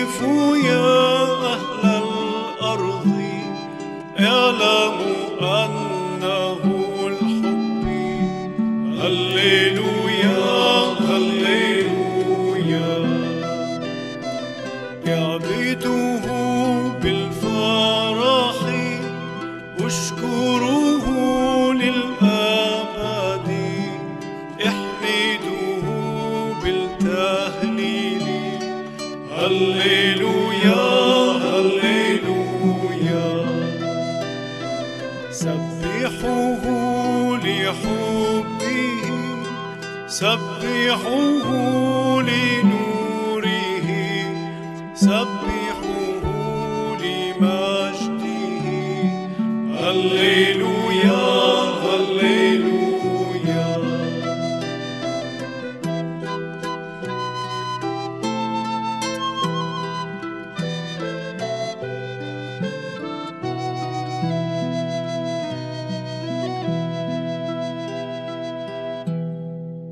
هتفوا يا أهل الأرض، اعلموا أنه الحب. هللويا هللويا، اعبدوه بالفرح، اشكروه للأبد، احمدوه بالتهليل. هللويا هللويا، سبحوه لحبه، سبحوه لنوره، سبحوه لمجده. هللويا هللويا.